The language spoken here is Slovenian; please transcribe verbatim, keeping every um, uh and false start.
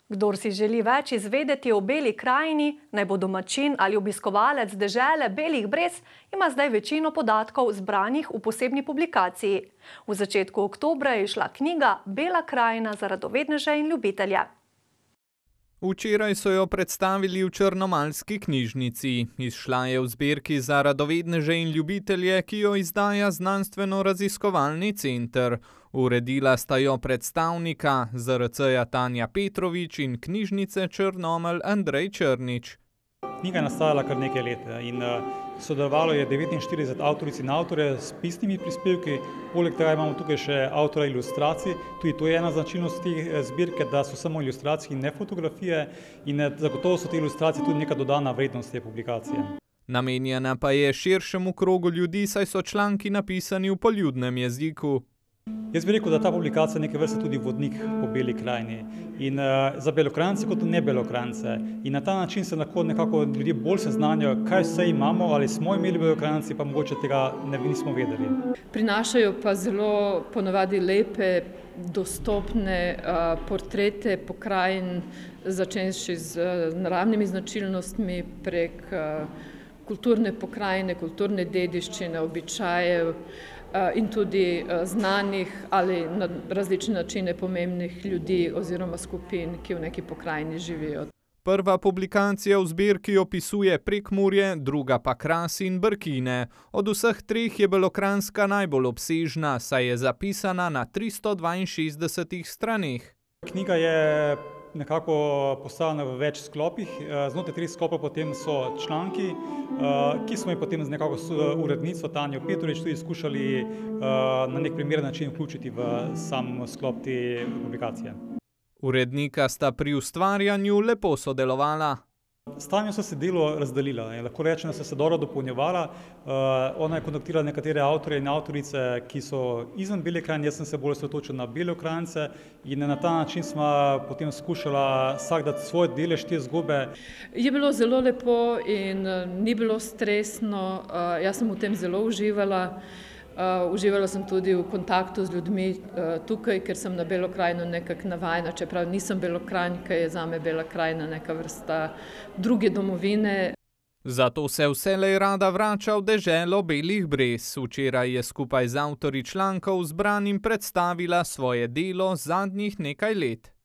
Kdor si želi več izvedeti o Beli krajini, naj bo domačin ali obiskovalec dežele Belih brez, ima zdaj večino podatkov zbranih v posebni publikaciji. V začetku oktobra je izšla knjiga Bela krajina za radovedneže in ljubitelje. Včeraj so jo predstavili v Črnomaljski knjižnici. Izšla je v zbirki za radovedneže in ljubitelje, ki jo izdaja Znanstveno-raziskovalni center. Uredila sta jo predstavnika Z R C-ja Tanja Petrovič in knjižnice Črnomelj Andrej Črnič. Knjiga je nastajala kar nekaj let in sodelovalo je devetinštirideset avtoric in avtorjev s pisnimi prispevki, poleg tega imamo tukaj še avtorja ilustracij. Tudi to je ena značilnost te zbirke, da so samo ilustracije in ne fotografije, in zagotovo so te ilustracije tudi neka dodana vrednost te publikacije. Namenjena pa je širšemu krogu ljudi, saj so članki napisani v poljudnem jeziku. Jaz bi rekel, da ta publikacija neke vrste tudi vodnik po Beli krajini in uh, za Belokranjce kot ne Belokranjce. In na ta način se lahko nekako ljudje bolj seznanjajo, kaj vse imamo, ali smo imeli Belokranjci, pa mogoče tega ne nismo vedeli. Prinašajo pa zelo ponavadi lepe, dostopne uh, portrete pokrajin, začenši z uh, naravnimi značilnostmi prek uh, kulturne pokrajine, kulturne dediščine, običajev, in tudi znanih ali na različne načine pomembnih ljudi oziroma skupin, ki v neki pokrajini živijo. Prva publikacija v zbirki opisuje Prekmurje, druga pa Kras in Brkine. Od vseh treh je belokranjska najbolj obsežna, saj je zapisana na tristo dvainšestdesetih straneh. Knjiga je nekako postavljena v več sklopih. Znotraj treh sklopov potem so članki, ki smo jih potem z nekako urednico Tanjo Petrovič tudi skušali na nek primeren način vključiti v sam sklop te publikacije. Urednika sta pri ustvarjanju lepo sodelovala. S Tanjo so se delo razdelila, lahko rečem, da so se dobro dopolnjevala. Ona je kontaktirala nekatere avtorje in avtorice, ki so izven Bele krajine, jaz sem se bolj osredotočil na Belokranjce in na ta način smo potem skušala vsak dati svoj delež te zgodbe. Je bilo zelo lepo in ni bilo stresno, jaz sem v tem zelo uživala. Uh, uživala sem tudi v kontaktu z ljudmi uh, tukaj, ker sem na Belo krajino nekako navajena, čeprav nisem Belokranjka, je zame Bela krajina neka vrsta druge domovine. Zato se vselej rada vrača v deželo Belih brez. Včeraj je skupaj z avtorji člankov zbranim predstavila svoje delo zadnjih nekaj let.